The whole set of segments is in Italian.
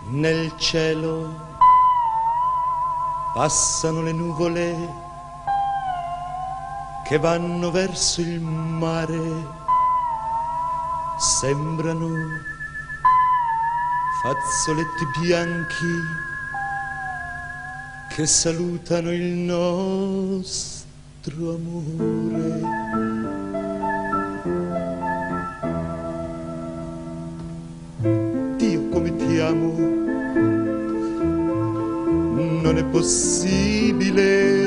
Nel cielo passano le nuvole che vanno verso il mare, sembrano fazzoletti bianchi che salutano il nostro amore. Dio come ti amo, non è possibile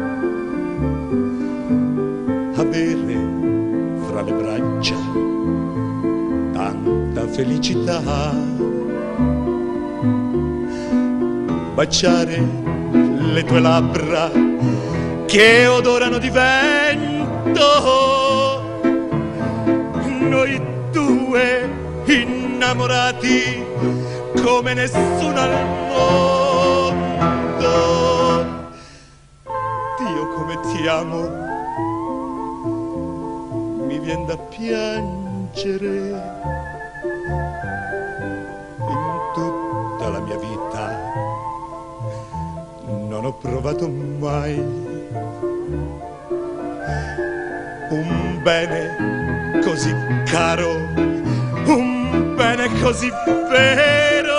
avere fra le braccia tanta felicità, baciare le tue labbra che odorano di vento, noi due innamorati come nessuno al mondo. Dio come ti amo, mi vien da piangere. In tutta la mia vita non ho provato mai un bene così caro, un bene così vero.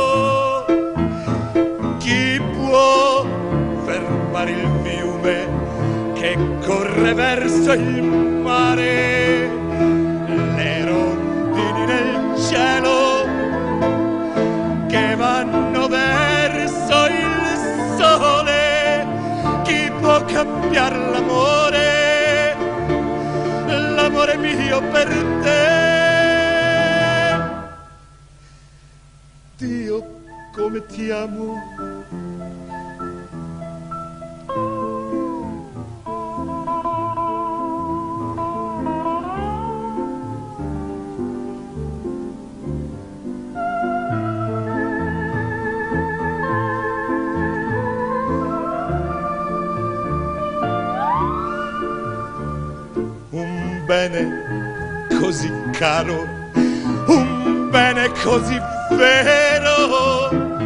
Chi può fermare il fiume che corre verso il mare? Le rondini nel cielo che vanno verso il sole. Chi può cambiare l'amore, l'amore mio per te? Dio come ti amo, un bene così caro, un bene così vero.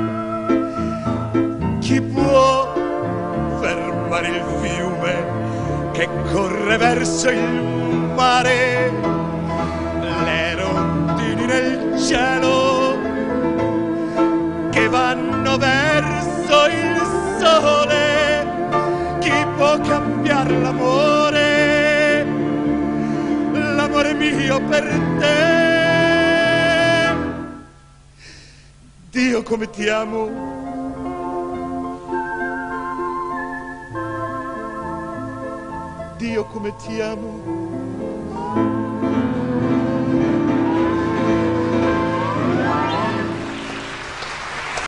Chi può fermare il fiume che corre verso il mare? Le rondini nel cielo che vanno verso il sole. Chi può cambiare l'amore, l'amore mio per te? Dio come ti amo, Dio come ti amo.